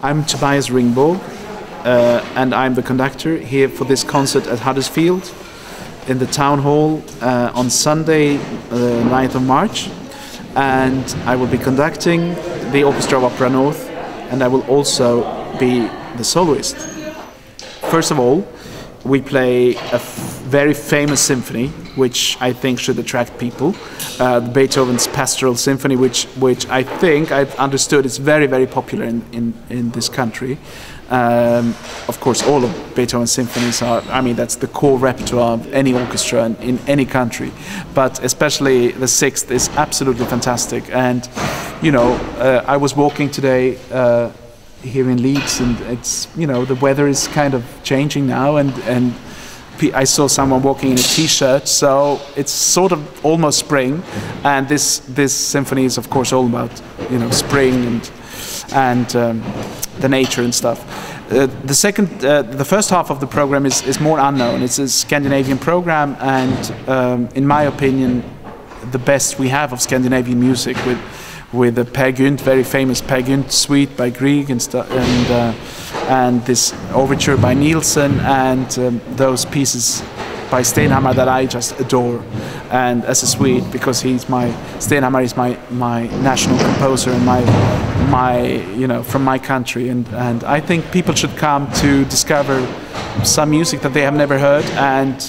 I'm Tobias Ringborg, and I'm the conductor here for this concert at Huddersfield in the town hall on Sunday, 9th of March. And I will be conducting the Orchestra of Opera North, and I will also be the soloist. First of all, we play a very famous symphony, which I think should attract people. Beethoven's Pastoral Symphony, which I think I've understood is very, very popular in this country. Of course, all of Beethoven's symphonies are, I mean, that's the core repertoire of any orchestra in any country. But especially the sixth is absolutely fantastic. And, you know, I was walking today here in Leeds, and it's, you know, the weather is kind of changing now, and I saw someone walking in a t-shirt, so it's sort of almost spring, and this symphony is of course all about, you know, spring and the nature and stuff. The first half of the program is more unknown. It's a Scandinavian program, and in my opinion, the best we have of Scandinavian music, with the Peer Gynt, very famous Peer Gynt Suite by Grieg and this overture by Nielsen, and those pieces by Stenhammar that I just adore. And as a Swede, because Stenhammar is my national composer and my you know, from my country, and I think people should come to discover some music that they have never heard, and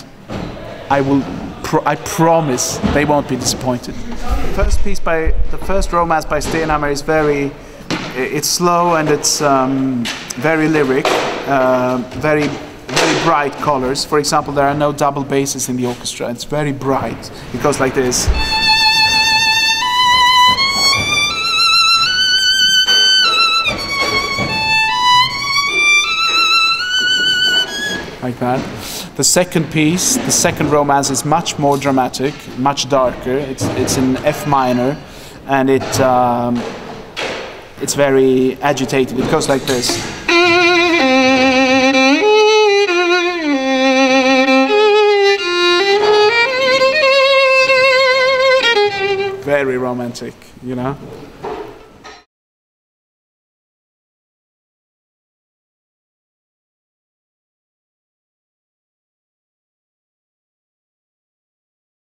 I promise they won't be disappointed. The first romance by Stenhammar is it's slow, and it's very lyric, very bright colors. For example, there are no double basses in the orchestra. It's very bright. It goes like this. Like that. The second piece, the second romance, is much more dramatic, much darker. It's in F minor, and it's very agitated. It goes like this. Very romantic, you know.